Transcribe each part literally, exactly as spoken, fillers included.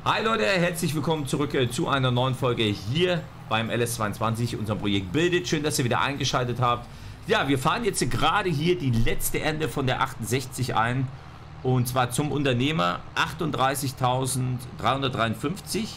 Hi Leute, herzlich willkommen zurück äh, zu einer neuen Folge hier beim L S zweiundzwanzig, unserem Projekt Bildet. Schön, dass ihr wieder eingeschaltet habt. Ja, wir fahren jetzt gerade hier die letzte Ende von der achtundsechzig ein. Und zwar zum Unternehmer achtunddreißigtausenddreihundertdreiundfünfzig.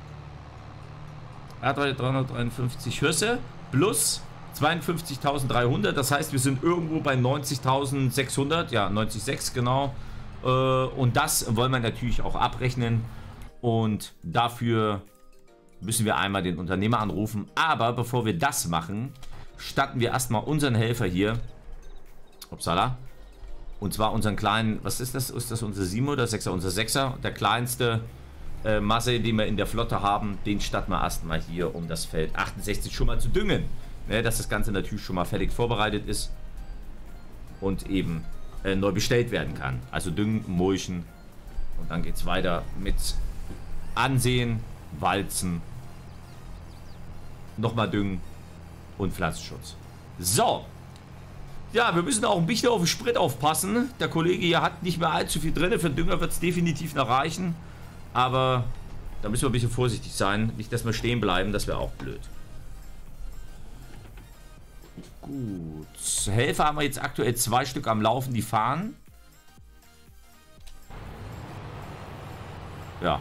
dreihundertdreiundfünfzig Hürse plus zweiundfünfzigtausenddreihundert. Das heißt, wir sind irgendwo bei neunzigtausendsechshundert. Ja, neunzig Komma sechs genau. Äh, und das wollen wir natürlich auch abrechnen. Und dafür müssen wir einmal den Unternehmer anrufen. Aber bevor wir das machen, statten wir erstmal unseren Helfer hier. Upsala. Und zwar unseren kleinen, was ist das? Ist das unser sieben oder sechser? Unser sechser. Der kleinste äh, Masse, den wir in der Flotte haben, den statten wir erstmal hier, um das Feld achtundsechzig schon mal zu düngen. Ne, dass das Ganze natürlich schon mal fertig vorbereitet ist. Und eben äh, neu bestellt werden kann. Also düngen, mulchen. Und dann geht es weiter mit Ansehen, Walzen, nochmal düngen und Pflanzenschutz. So. Ja, wir müssen auch ein bisschen auf den Sprit aufpassen. Der Kollege hier hat nicht mehr allzu viel drin. Für den Dünger wird es definitiv noch reichen. Aber da müssen wir ein bisschen vorsichtig sein. Nicht, dass wir stehen bleiben, das wäre auch blöd. Gut. Helfer haben wir jetzt aktuell zwei Stück am Laufen, die fahren. Ja.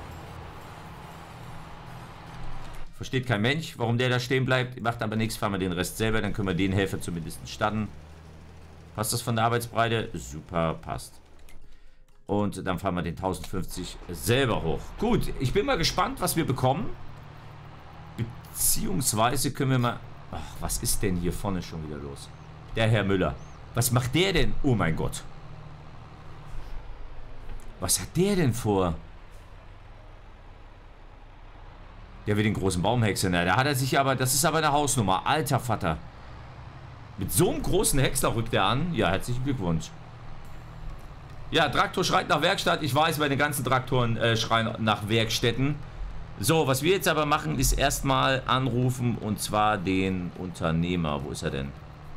Versteht kein Mensch, warum der da stehen bleibt. Macht aber nichts, fahren wir den Rest selber. Dann können wir den Helfer zumindest starten. Passt das von der Arbeitsbreite? Super, passt. Und dann fahren wir den tausendfünfzig selber hoch. Gut, ich bin mal gespannt, was wir bekommen. Beziehungsweise können wir mal... Ach, was ist denn hier vorne schon wieder los? Der Herr Müller. Was macht der denn? Oh mein Gott. Was hat der denn vor? Der will den großen Baum häckseln. Da hat er sich aber... Das ist aber eine Hausnummer. Alter Vater. Mit so einem großen Häcksler rückt er an. Ja, herzlichen Glückwunsch. Ja, Traktor schreit nach Werkstatt. Ich weiß, meine ganzen Traktoren äh, schreien nach Werkstätten. So, was wir jetzt aber machen, ist erstmal anrufen. Und zwar den Unternehmer. Wo ist er denn?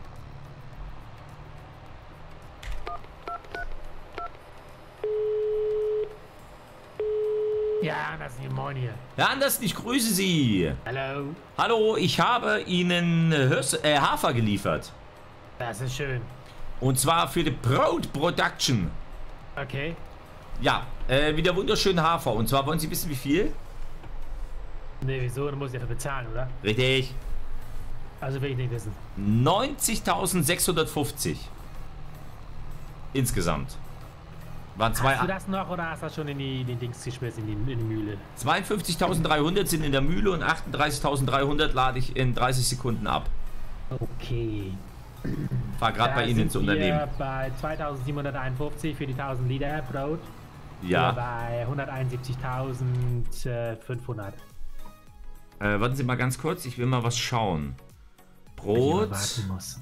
Ja, Andersen, moin hier. Herr Andersen, ich grüße Sie. Hallo. Hallo, ich habe Ihnen Hirs äh, Hafer geliefert. Das ist schön. Und zwar für die Broad Production. Okay. Ja, äh, wieder wunderschönen Hafer. Und zwar wollen Sie wissen, wie viel? Ne, wieso? Du musst ja dafür bezahlen, oder? Richtig. Also will ich nicht wissen. neunzigtausendsechshundertfünfzig. Insgesamt. Waren zwei. Hast du das noch oder hast du das schon in die, den Dings geschmissen, in die, in die Mühle? zweiundfünfzigtausenddreihundert sind in der Mühle und achtunddreißigtausenddreihundert lade ich in dreißig Sekunden ab. Okay. War gerade bei Ihnen ins Unternehmen. Bei zweitausendsiebenhunderteinundfünfzig für die tausend Liter Brot. Ja. Oder bei hunderteinundsiebzigtausendfünfhundert. Äh, warten Sie mal ganz kurz, ich will mal was schauen. Brot. Warten muss.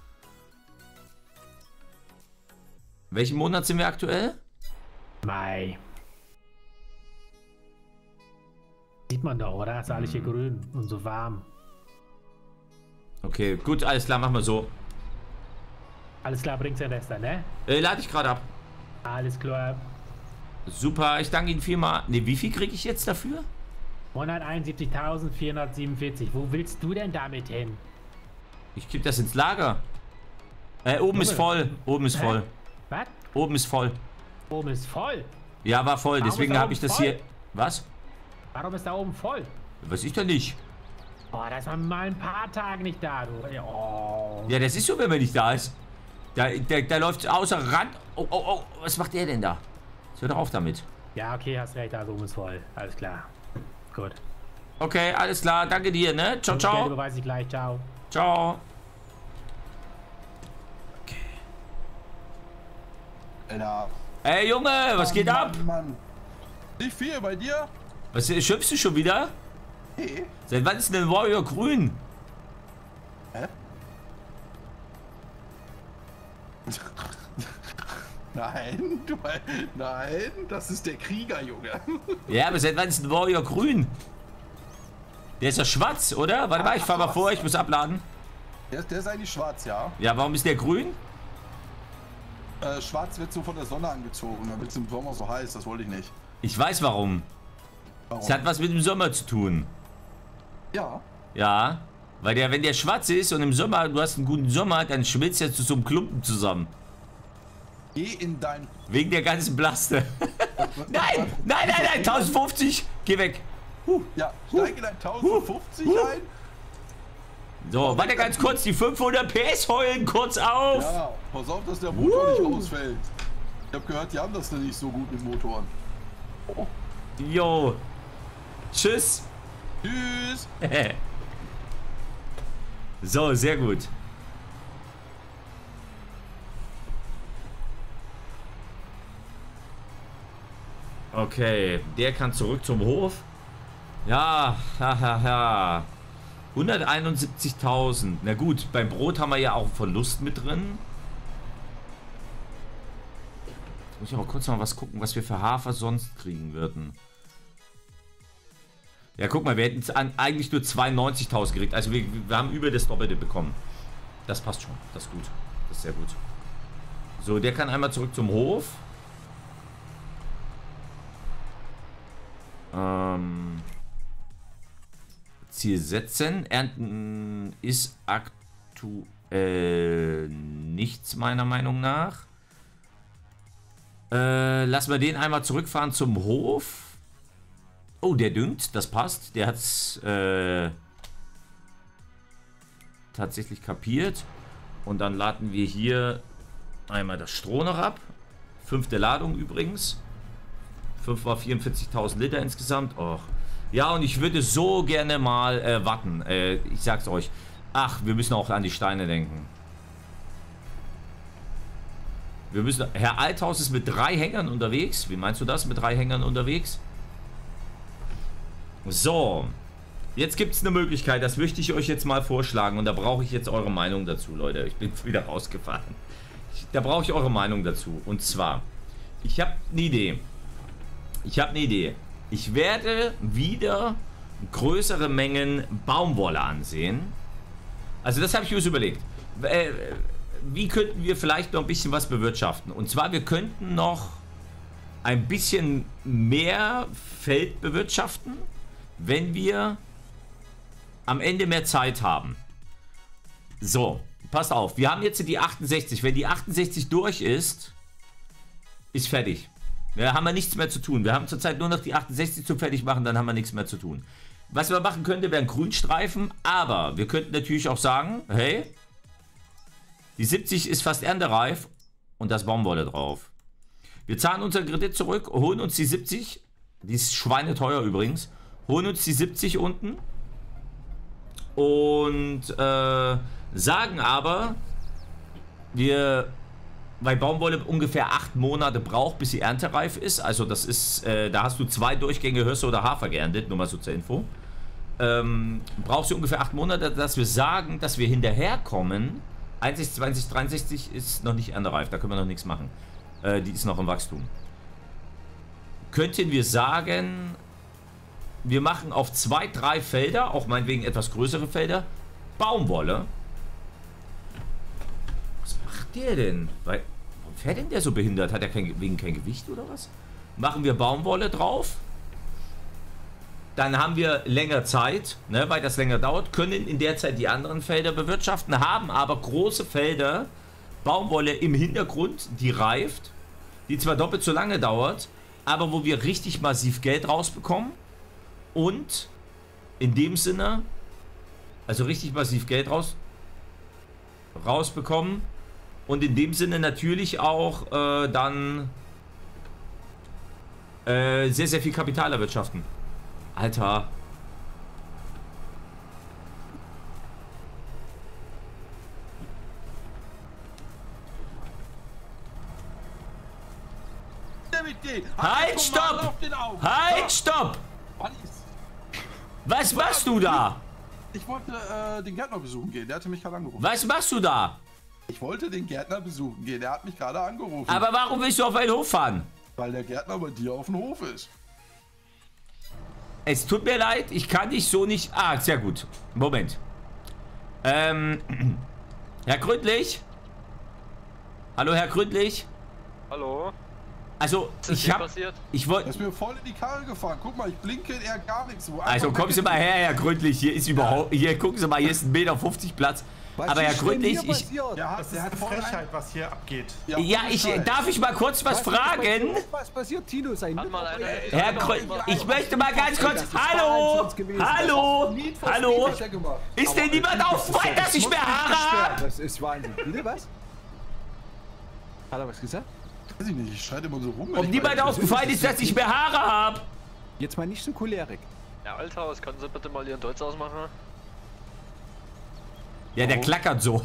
Welchen Monat sind wir aktuell? Mai. Sieht man doch, oder? Ist alles hier grün und so warm. Okay, gut, alles klar, machen wir so. Alles klar, bringt's den Rest dann, ne? Äh, lade ich gerade ab. Alles klar. Super, ich danke Ihnen vielmal. Ne, wie viel kriege ich jetzt dafür? hunderteinundsiebzigtausendvierhundertsiebenundvierzig. Wo willst du denn damit hin? Ich kipp das ins Lager. Äh, oben ist voll. Oben ist voll. Was? Oben ist voll. Oben ist voll. Ja, war voll. Warum Deswegen ist da habe ich oben das voll? hier... Was? Warum ist da oben voll? Weiß ich doch nicht. Boah, da ist man mal ein paar Tage nicht da, du. Oh. Ja, das ist so, wenn man nicht da ist. Da, da, da läuft außer Rand... Oh, oh, oh. Was macht der denn da? Jetzt hör doch auf damit. Ja, okay, hast recht. Also oben ist voll. Alles klar. Gut. Okay, alles klar. Danke dir, ne? Ciao, Geld ciao. überweise ich gleich. Ciao. Ciao. Alter. Ey, Junge, was Mann, geht ab? Mann, Mann. Nicht viel bei dir? Was, schimpfst du schon wieder? Hey. Seit wann ist denn Warrior grün? Hä? Nein, du, nein, das ist der Krieger, Junge. Ja, aber seit wann ist ein Warrior grün? Der ist ja schwarz, oder? Warte mal, ich fahr mal vor, ich muss abladen. Der, der ist eigentlich schwarz, ja. Ja, warum ist der grün? Äh, schwarz wird so von der Sonne angezogen, dann wird es im Sommer so heiß, das wollte ich nicht. Ich weiß warum. Warum? Es hat was mit dem Sommer zu tun. Ja. Ja, weil der, wenn der schwarz ist und im Sommer, du hast einen guten Sommer, dann schmilzt er zu so einem Klumpen zusammen. Geh in dein... Wegen der ganzen Blaste. Nein, nein, nein, nein, tausendfünfzig, geh weg. Huh. Ja, steig in dein tausendfünfzig Huh. ein. So, warte ganz kurz, die fünfhundert P S heulen kurz auf. Ja, pass auf, dass der Motor nicht ausfällt. Ich hab gehört, die haben das nicht so gut mit Motoren. Oh. Jo. Tschüss. Tschüss. So, sehr gut. Okay, der kann zurück zum Hof. Ja, hahaha. Ha. hunderteinundsiebzigtausend. Na gut, beim Brot haben wir ja auch Verlust mit drin. Jetzt muss ich aber kurz mal was gucken, was wir für Hafer sonst kriegen würden. Ja, guck mal, wir hätten eigentlich nur zweiundneunzigtausend gekriegt. Also wir, wir haben über das Doppelte bekommen. Das passt schon. Das ist gut. Das ist sehr gut. So, der kann einmal zurück zum Hof. Ähm, Ziel setzen. Ernten ist aktuell nichts meiner Meinung nach. Äh, lassen wir den einmal zurückfahren zum Hof. Oh, der düngt, das passt. Der hat es äh, tatsächlich kapiert. Und dann laden wir hier einmal das Stroh noch ab. Fünfte Ladung übrigens. fünf mal vierundvierzigtausend Liter insgesamt. Och. Ja, und ich würde so gerne mal äh, warten. Äh, ich sag's euch. Ach, wir müssen auch an die Steine denken. Wir müssen. Herr Althaus ist mit drei Hängern unterwegs. Wie meinst du das? Mit drei Hängern unterwegs? So. Jetzt gibt es eine Möglichkeit. Das möchte ich euch jetzt mal vorschlagen. Und da brauche ich jetzt eure Meinung dazu, Leute. Ich bin wieder rausgefahren. Ich, da brauche ich eure Meinung dazu. Und zwar. Ich habe eine Idee. Ich habe eine Idee. Ich werde wieder größere Mengen Baumwolle ansehen. Also das habe ich mir überlegt. Äh, wie könnten wir vielleicht noch ein bisschen was bewirtschaften? Und zwar, wir könnten noch ein bisschen mehr Feld bewirtschaften, wenn wir am Ende mehr Zeit haben. So, passt auf. Wir haben jetzt die achtundsechzig. Wenn die achtundsechzig durch ist, ist fertig. Wir haben wir nichts mehr zu tun. Wir haben zurzeit nur noch die achtundsechzig zu fertig machen, dann haben wir nichts mehr zu tun. Was wir machen könnten, wären Grünstreifen, aber wir könnten natürlich auch sagen, hey, die siebzig ist fast erntereif und das Baumwolle drauf. Wir zahlen unseren Kredit zurück, holen uns die siebzig, die ist schweineteuer übrigens, holen uns die siebzig unten und äh, sagen aber, wir... weil Baumwolle ungefähr acht Monate braucht, bis sie erntereif ist. Also das ist, äh, da hast du zwei Durchgänge Hirse oder Hafer geerntet, nur mal so zur Info. Ähm, brauchst du ungefähr acht Monate, dass wir sagen, dass wir hinterherkommen. einundsechzig, zweiundsechzig, dreiundsechzig ist noch nicht erntereif, da können wir noch nichts machen. Äh, die ist noch im Wachstum. Könnten wir sagen, wir machen auf zwei, drei Felder, auch meinetwegen etwas größere Felder, Baumwolle. Was macht der denn? Weil, warum fährt denn der so behindert? Hat er kein, wegen kein Gewicht oder was? Machen wir Baumwolle drauf. Dann haben wir länger Zeit, ne, weil das länger dauert, können in der Zeit die anderen Felder bewirtschaften, haben aber große Felder, Baumwolle im Hintergrund, die reift, die zwar doppelt so lange dauert, aber wo wir richtig massiv Geld rausbekommen und in dem Sinne, also richtig massiv Geld raus, rausbekommen und in dem Sinne natürlich auch äh, dann äh, sehr, sehr viel Kapital erwirtschaften. Alter. Halt, stopp! Halt, stopp! Was machst du da? Ich wollte äh, den Gärtner besuchen gehen, der hatte mich gerade angerufen. Was machst du da? Ich wollte den Gärtner besuchen gehen, der hat mich gerade angerufen. Aber warum willst du auf einen Hof fahren? Weil der Gärtner bei dir auf dem Hof ist. Es tut mir leid, ich kann dich so nicht... Ah, sehr gut. Moment. Ähm, Herr Gründlich? Hallo, Herr Gründlich? Hallo? Also, Was ist ich hier hab... passiert? Ich Er wollte... ist mir voll in die Karre gefahren. Guck mal, ich blinke, er gar nichts. Wo Also, einfach kommen Sie mal her, Herr Gründlich. Hier ist überhaupt... Hier, gucken Sie mal, hier ist ein Meter fünfzig Platz. Was Aber Herr ist denn Gründlich, hier ich... passiert? Der hat, Das ist der eine hat voll Frechheit, was hier abgeht. ein- Ja, ich... Scheiß. Darf ich mal kurz was Was ist fragen? passiert? Was passiert, Tino? Sein Hat mal einer- Mitarbeiter- Herr Gründlich, ich möchte mal ganz kurz... Hallo! Hallo! Hallo! Was hat er gemacht? Ist denn niemand aufgefallen, dass ich mehr Haare habe? Das ist Wahnsinn. Bitte was? Hat er was gesagt? Weiß ich nicht, ich schreite immer so rum. wenn Ob ich niemand bei- aufgefallen ist, dass ich mehr Haare habe? Jetzt mal nicht so cholerik. Ja, Althaus, können Sie bitte mal Ihren Deutsch ausmachen? Ja, der klackert so.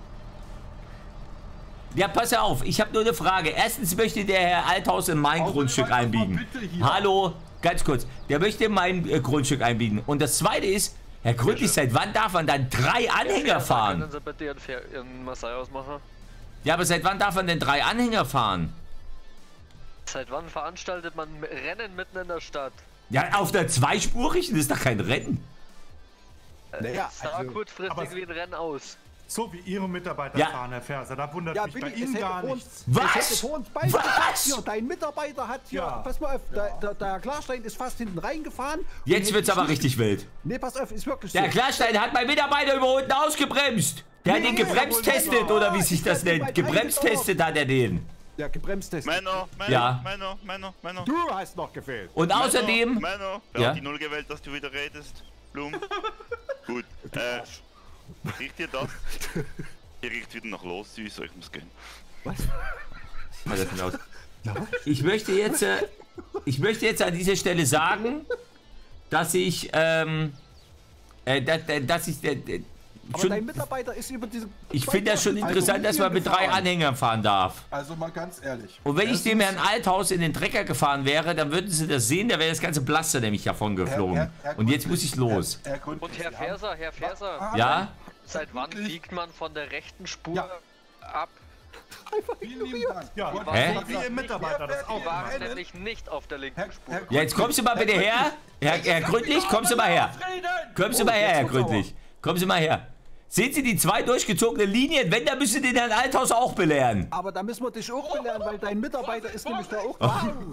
Ja, pass auf, ich habe nur eine Frage. Erstens möchte der Herr Althaus in mein Außerdem Grundstück einfach mal einbiegen. bitte hier. Hallo, ganz kurz. Der möchte in mein äh, Grundstück einbiegen. Und das Zweite ist, Herr Gründlich, seit wann darf man dann drei Anhänger fahren? Können Sie bitte Ihren, Fer Ihren Marseille ausmachen? Ja, aber seit wann darf man denn drei Anhänger fahren? Seit wann veranstaltet man Rennen mitten in der Stadt? Ja, auf der zweispurigen ist doch kein Rennen. Naja, Es sah also, kurzfristig aber- wie ein Rennen aus. So wie Ihre Mitarbeiter Ja. fahren, Herr Ferser. Da wundert ja, mich bei Billy, es Ihnen hätte gar vor nichts. uns, Was? es hätte vor uns beide Was? gesagt, hier, dein Mitarbeiter hat hier, Ja. pass mal auf, der, der, der Klarstein ist fast hinten reingefahren. und Jetzt hätte wird's aber nicht- richtig wild. Nee, pass auf, ist wirklich so. Der Klarstein hat mein Mitarbeiter über unten ausgebremst. Der hat Nee, den gebremst jawohl, testet, ja. oder wie sich das Ich sag dir, nennt. bei Gebremst drei testet hat er den. Der gebremst ist. Männer, Männer, Ja. Männer, Männer, Männer. Du hast noch gefehlt. Und außerdem... Männer, wer Ja? hat die Null gewählt, dass du wieder redest? Blum. Gut, äh, riecht ihr das? Hier riecht wieder nach los, süß, ich muss gehen. Was? Mal das denn aus. Ich möchte jetzt, äh, ich möchte jetzt an dieser Stelle sagen, dass ich, ähm, äh, dass, dass ich, äh, Aber dein schon, Mitarbeiter ist über diese... ich finde das schon interessant, dass man mit drei Anhängern fahren darf. Also mal ganz ehrlich. Und wenn ich Erstens, dem Herrn Althaus in den Trecker gefahren wäre, dann würden Sie das sehen, da wäre das ganze Blaster nämlich davon geflogen. Herr- Herr Und jetzt Gründlich, muss ich los. Herr, Herr Gründlich, Und Herr Sie haben- Ferser, Herr Ferser, Ah, Ja? seit wann Gründlich. biegt man von der rechten Spur Ja. ab? Vielen lieben Dank. Ja, Du hast Hä? gesagt, wie Ihr Mitarbeiter das auch Die waren macht. nämlich nicht auf der linken Herr, Spur. Herr Ja, jetzt kommen Sie mal bitte her. Herr, Herr Gründlich, kommen Sie mal her. Kommen Sie mal her, Herr Gründlich. Kommen Sie mal her. Sehen Sie die zwei durchgezogenen Linien? Wenn, dann müssen Sie den Herrn Althaus auch belehren. Aber da müssen wir dich auch belehren, weil dein Mitarbeiter ist nämlich da auch...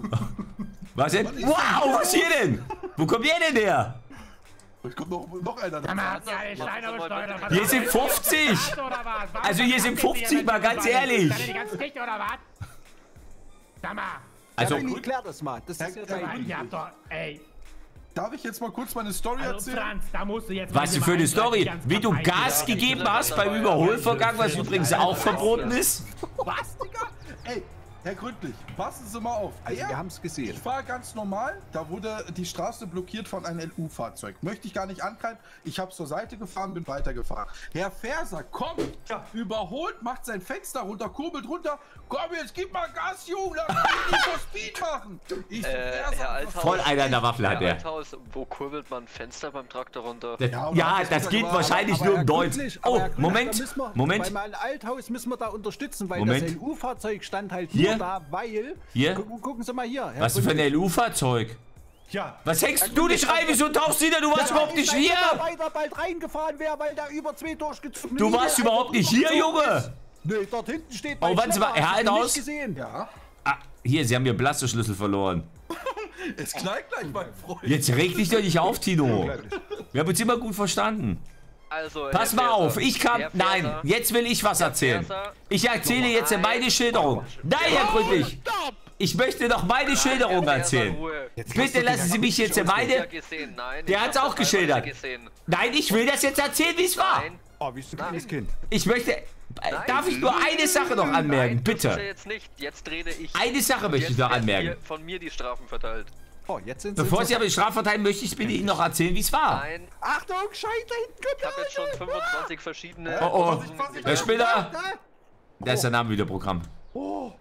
Was denn? Wow, was hier denn? Wo kommt ihr denn her? Es kommt noch, noch einer. Sag mal, habt ihr alle Steine besteuert? Hier sind fünfzig. Also hier sind fünfzig, mal ganz ehrlich. Seid ihr die ganze Dicht oder was? Sag mal. Also, Billy, klär das mal. Das ist ja Herr- dein... Ihr habt doch, ey. Darf ich jetzt mal kurz meine Story Also erzählen? Franz, da musst du jetzt... was mal für eine die Story. ganzen Wie du Parteien- Gas gegeben hast beim Überholvorgang, was übrigens auch verboten ist. Was, Digga? Ey, Herr Gründlich, passen Sie mal auf. Also Der- wir haben es gesehen. Ich fahre ganz normal, da wurde die Straße blockiert von einem L U-Fahrzeug. Möchte ich gar nicht ankreiden. Ich habe zur Seite gefahren, bin weitergefahren. Herr Ferser kommt, überholt, macht sein Fenster runter, kurbelt runter. Komm, jetzt gib mal Gas, Junge, dann kann ich nicht so Speed machen. Ich so, Äh, Ferser, Herr Althaus, Voll einer an der Waffel hat Herr der. Althaus, wo kurbelt man Fenster beim Traktor runter? Ja, Ja, aber- das geht aber- wahrscheinlich Aber nur Herr um Deutsch. Gründlich, aber Oh, Herr Gründlich, da Moment, müssen wir, Moment. Bei meinem Althaus müssen wir da unterstützen, weil Moment. das L U-Fahrzeug stand halt Hier? nur da, weil... Hier? Gu gucken Sie mal hier. Herr Was ist für ein Gründlich. L U-Fahrzeug? Ja, Was hängst du dich rein? Wieso tauchst du da? Du warst Ja, überhaupt weil nicht dein hier. Mitarbeiter bald reingefahren wäre, weil da über zwei durchgezogen Du warst überhaupt nicht hier, Junge. Nee, dort hinten steht Oh, warten Sie mal, Herr Hast du Althaus? nicht gesehen. Ja, Ah, hier, Sie haben Ihren Blasterschlüssel verloren. es knallt gleich, mein Freund. Jetzt reg dich doch nicht auf, Tino. Wir haben uns immer gut verstanden. Also, Pass Herr mal Ferser, auf, ich kann... Herr Nein, Ferser, jetzt will ich was erzählen. Ferser, Ich erzähle jetzt meine Schilderung. Nein, Herr Gründlich. Ich möchte doch meine Schilderung Herr Ferser, erzählen. Ruhe. Bitte lassen Sie mich jetzt Ja meine... gesehen, nein. Der ich hat's hab auch das teilweise geschildert. Gesehen. Nein, ich will das jetzt erzählen, wie es war. Nein, Oh, wie ist ein kleines Kind. Ich möchte... Darf ich nur eine Sache noch anmerken, nein, das ist ja bitte? jetzt nicht. Jetzt rede ich. Eine Sache möchte ich Jetzt noch werden anmerken. hier von mir die Strafen verteilt. Oh, jetzt sind sie... Bevor Sie aber die Strafe verteilen, möchte ich bitte Ihnen noch erzählen, wie es war. Nein, Achtung, Scheiße, da hinten kommt ich habe jetzt schon fünfundzwanzig verschiedene. Oh, oh. Untersuchungen Herr Spinner, Da. da ist der Name wieder Programm. Oh.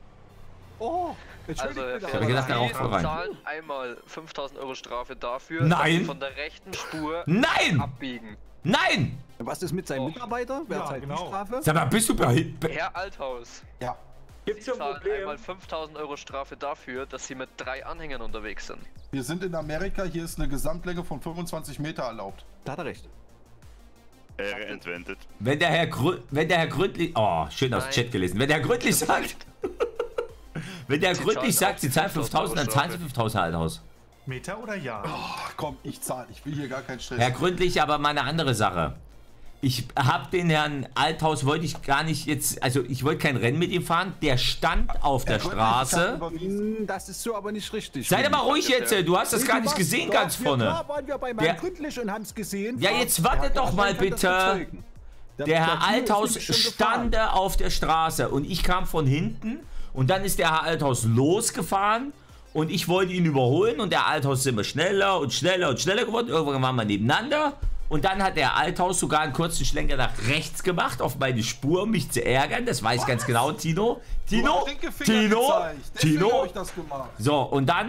Oh. Also, Entschuldigt Herr bitte, hab aber- gedacht, Ferser, darauf Sie voll rein. zahlen einmal fünftausend Euro Strafe dafür, Nein. dass Sie von der rechten Spur Nein! abbiegen. Nein! Was ist mit seinem Oh. Mitarbeiter? Wer Ja, zahlt die genau. Strafe? Sag mal, bist du bei... be- Herr Althaus, Ja, Sie zahlen einmal fünftausend Euro Strafe dafür, dass Sie mit drei Anhängern unterwegs sind. wir sind in Amerika, hier ist eine Gesamtlänge von fünfundzwanzig Meter erlaubt. Da hat er recht. Ehre entwendet. Wenn der Herr Grü wenn der Herr Gründlich... Oh, schön aus dem Nein. Chat gelesen. Wenn der Herr Gründlich sagt... Wenn der Sie gründlich zahlen sagt, auch sie zahlen fünftausend, dann zahlen sie Strafe. fünftausend halt aus. Meter oder Jahr? Ach, komm, ich zahle. Ich will hier gar keinen Stress. Herr Gründlich, aber mal eine andere Sache. Ich habe den Herrn Althaus, wollte ich gar nicht jetzt, also ich wollte kein Rennen mit ihm fahren. Der stand auf der Herr Gründlich, ich hab Straße. überwiesen. Hm, Das ist so aber nicht richtig. Sei doch mal ruhig jetzt, du hast das Nee, gar du nicht warst- gesehen doch, ganz wir- vorne. Klar waren wir bei Der- Herrn Gründlich und haben es gesehen. Ja, jetzt wartet Der doch Herr mal Althaus kann das bitte. bezeugen. Der der Herr Tino ist Althaus nämlich schon stand gefahren. auf der Straße und ich kam von hinten und dann ist der Herr Althaus losgefahren und ich wollte ihn überholen und der Althaus ist immer schneller und schneller und schneller geworden. Irgendwann waren wir nebeneinander und dann hat der Althaus sogar einen kurzen Schlenker nach rechts gemacht auf meine Spur, um mich zu ärgern. Das weiß ganz genau Tino. Du Tino? hast Stinkefinger Tino? gezeigt. Deswegen Tino? hab ich das gemacht. So, und dann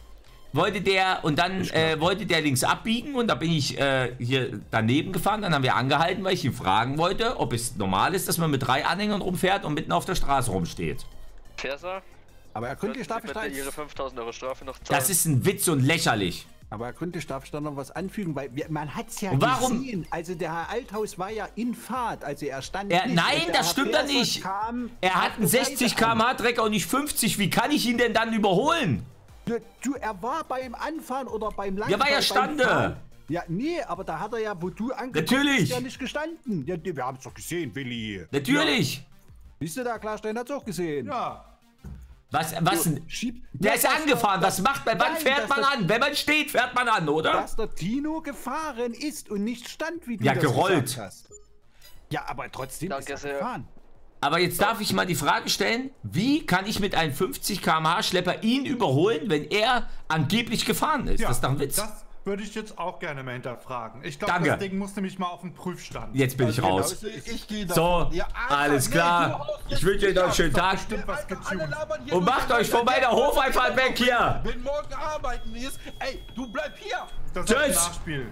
wollte der und dann äh, wollte der links abbiegen und da bin ich äh, hier daneben gefahren. Dann haben wir angehalten, weil ich ihn fragen wollte, ob es normal ist, dass man mit drei Anhängern rumfährt und mitten auf der Straße rumsteht. Versa, Aber Herr Gründlich darf könnten ich Sie da bitte Ihre jetzt, fünftausend Euro Strafe noch zahlen? Das ist ein Witz und lächerlich. aber Herr Gründlich darf ich da noch was anfügen, weil wir, man hat es ja Und warum- gesehen. Also der Herr Althaus war ja in Fahrt, also er stand Er, nicht. nein, Und der das Herr stimmt doch Ferser nicht. kam Er hat auf einen der sechzig Seite Kilometer pro an. Stunde Trecker und nicht fünfzig. Wie kann ich ihn denn dann überholen? Du, du, er war beim Anfahren oder beim Langfahren. Ja, weil er beim stande. Fahren. Ja, nee, aber da hat er ja, wo du angekommen Natürlich. bist, ja nicht gestanden. Ja, wir haben es doch gesehen, Willi. Natürlich. Siehst du, der Klarstein hat es auch gesehen. Ja. Was, was denn? Schieb, Der Ja, ist dass angefahren. der- Was macht man? Wann Nein, fährt dass man der- an? Wenn man steht, fährt man an, oder? Dass der Tino gefahren ist und nicht stand, wie du Ja, das gerollt. gesagt hast. Ja, aber trotzdem Danke ist er sehr. gefahren. Aber jetzt darf ich mal die Frage stellen, wie kann ich mit einem fünfzig Kilometer pro Stunde Schlepper ihn überholen, wenn er angeblich gefahren ist? Ja, Das ist doch ein Witz. Das würde ich jetzt auch gerne mal hinterfragen. Ich glaube, Danke. das Ding muss nämlich mal auf den Prüfstand. Jetzt bin ich raus. Also, ich gehe So, davon. Ja, Alter, alles nee, klar. du haust Ich jetzt wünsche euch noch einen schönen Tag. Stimmt was Alter, alle getuned. labern hier Und macht durcheinander. euch von meiner Hofeinfahrt weg hier. Wenn morgen arbeiten ist, ey, du bleib hier. Das ist ein Tschüss. Nachspiel.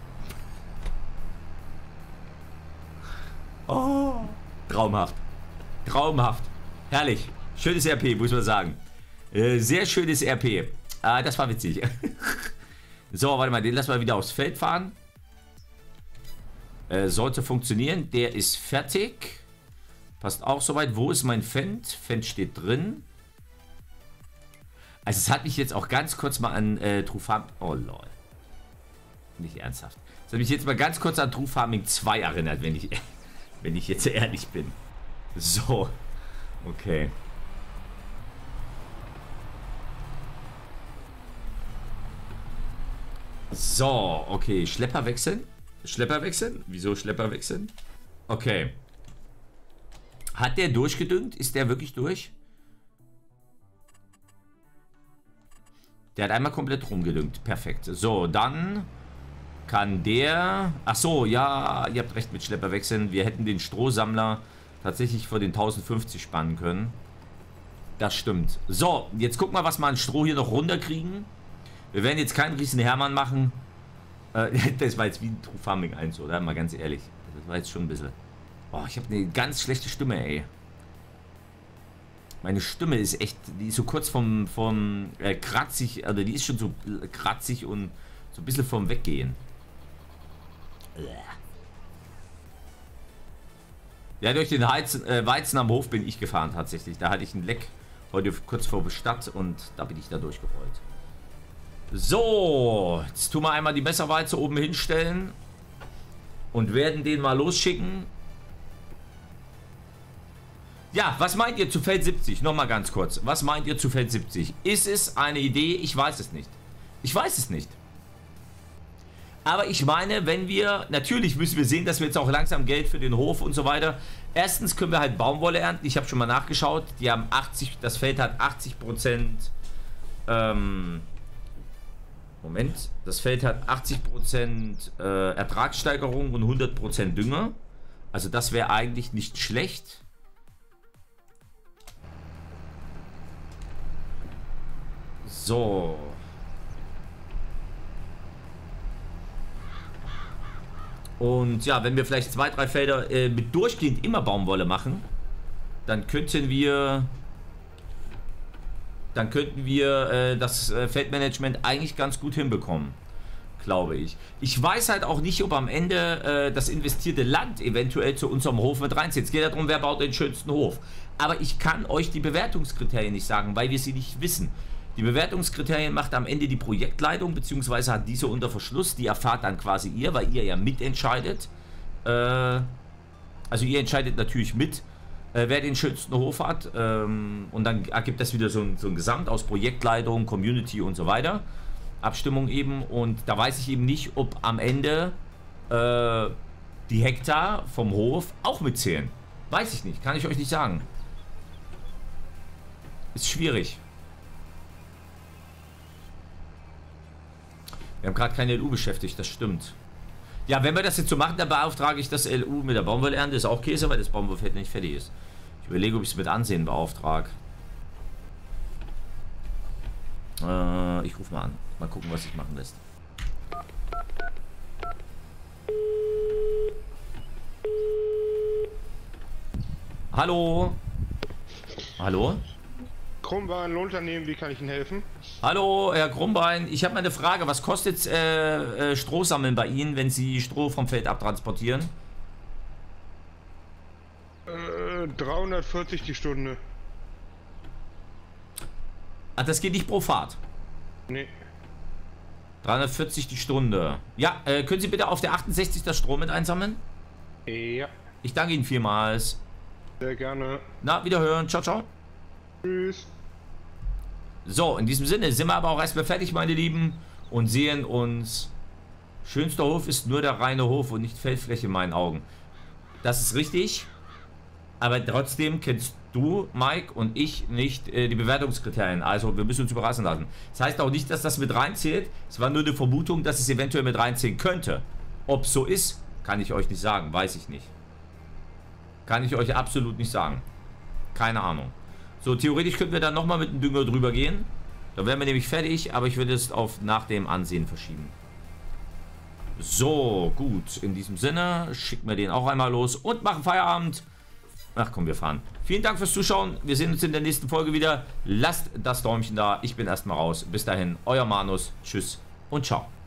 Oh, traumhaft. Traumhaft. Herrlich. Schönes R P, muss man sagen. Äh, sehr schönes R P. Ah, das war witzig. So, warte mal, den lassen wir wieder aufs Feld fahren. Äh, sollte funktionieren. Der ist fertig. Passt auch soweit. Wo ist mein Fendt? Fendt steht drin. Also es hat mich jetzt auch ganz kurz mal an äh, True Farm... Oh lol. Nicht ernsthaft. Es hat mich jetzt mal ganz kurz an True Farming zwei erinnert, wenn ich, wenn ich jetzt ehrlich bin. So. Okay. So, okay. Schlepper wechseln. Schlepper wechseln? Wieso Schlepper wechseln? Okay. Hat der durchgedüngt? Ist der wirklich durch? Der hat einmal komplett rumgedüngt. Perfekt. So, dann kann der... Ach so, ja, ihr habt recht mit Schlepper wechseln. Wir hätten den Strohsammler tatsächlich vor den tausendfünfzig spannen können. Das stimmt. So, jetzt guck mal, was wir an Stroh hier noch runterkriegen. Wir werden jetzt keinen riesen Hermann machen. Äh, das war jetzt wie ein True Farming eins, oder? Mal ganz ehrlich. Das war jetzt schon ein bisschen... Oh, ich habe eine ganz schlechte Stimme, ey. Meine Stimme ist echt... Die ist so kurz vom, vom äh, kratzig... Also die ist schon so kratzig und so ein bisschen vom Weggehen. Ja, durch den Heizen, äh, Weizen am Hof bin ich gefahren tatsächlich. Da hatte ich ein Leck heute kurz vor Stadt und da bin ich da durchgerollt. So, jetzt tun wir einmal die Messerwalze oben hinstellen und werden den mal losschicken. Ja, was meint ihr zu Feld siebzig? Nochmal ganz kurz. Was meint ihr zu Feld siebzig? Ist es eine Idee? Ich weiß es nicht. Ich weiß es nicht. Aber ich meine, wenn wir, natürlich müssen wir sehen, dass wir jetzt auch langsam Geld für den Hof und so weiter. Erstens können wir halt Baumwolle ernten. Ich habe schon mal nachgeschaut. Die haben achtzig, das Feld hat achtzig Prozent. Ähm, Moment. Das Feld hat achtzig Prozent äh, Ertragssteigerung und hundert Prozent Dünger. Also das wäre eigentlich nicht schlecht. So. Und ja, wenn wir vielleicht zwei, drei Felder äh, mit durchgehend immer Baumwolle machen, dann könnten wir dann könnten wir äh, das äh, Feldmanagement eigentlich ganz gut hinbekommen. glaube ich. Ich weiß halt auch nicht, ob am Ende äh, das investierte Land eventuell zu unserem Hof mit reinzieht. Es geht darum, wer baut den schönsten Hof. Aber ich kann euch die Bewertungskriterien nicht sagen, weil wir sie nicht wissen. Die Bewertungskriterien macht am Ende die Projektleitung, beziehungsweise hat diese unter Verschluss. Die erfahrt dann quasi ihr, weil ihr ja mitentscheidet. Äh, also ihr entscheidet natürlich mit, äh, wer den schönsten Hof hat. Ähm, und dann ergibt das wieder so ein, so ein Gesamt aus Projektleitung, Community und so weiter. Abstimmung eben. Und da weiß ich eben nicht, ob am Ende äh, die Hektar vom Hof auch mitzählen. Weiß ich nicht, kann ich euch nicht sagen. Ist schwierig. Wir haben gerade keine L U beschäftigt, das stimmt. Ja, wenn wir das jetzt so machen, dann beauftrage ich das L U mit der Baumwollernte. Ist auch Käse, weil das Baumwollfeld nicht fertig ist. Ich überlege, ob ich es mit Ansehen beauftrage. Äh, ich rufe mal an. Mal gucken, was sich machen lässt. Hallo? Hallo? Krummbein, Lohnunternehmen, wie kann ich Ihnen helfen? Hallo, Herr Krummbein. Ich habe mal eine Frage. Was kostet äh, äh, Strohsammeln bei Ihnen, wenn Sie Stroh vom Feld abtransportieren? Äh, dreihundertvierzig die Stunde. Ah, das geht nicht pro Fahrt? Nee. dreihundertvierzig die Stunde. Ja, äh, können Sie bitte auf der achtundsechzig das Stroh mit einsammeln? Ja. Ich danke Ihnen vielmals. Sehr gerne. Na, wiederhören. Ciao, ciao. Tschüss. So, in diesem Sinne sind wir aber auch erstmal fertig, meine Lieben, und sehen uns. Schönster Hof ist nur der reine Hof und nicht Feldfläche in meinen Augen. Das ist richtig, aber trotzdem kennst du, Mike, und ich nicht äh, die Bewertungskriterien. Also wir müssen uns überraschen lassen. Das heißt auch nicht, dass das mit reinzählt. Es war nur eine Vermutung, dass es eventuell mit reinzählen könnte. Ob es so ist, kann ich euch nicht sagen. Weiß ich nicht. Kann ich euch absolut nicht sagen. Keine Ahnung. So, theoretisch könnten wir dann nochmal mit dem Dünger drüber gehen. Dann wären wir nämlich fertig, aber ich würde es auf nach dem Ansehen verschieben. So, gut. In diesem Sinne schicken wir den auch einmal los und machen Feierabend. Ach komm, wir fahren. Vielen Dank fürs Zuschauen. Wir sehen uns in der nächsten Folge wieder. Lasst das Däumchen da. Ich bin erstmal raus. Bis dahin, euer Manus. Tschüss und ciao.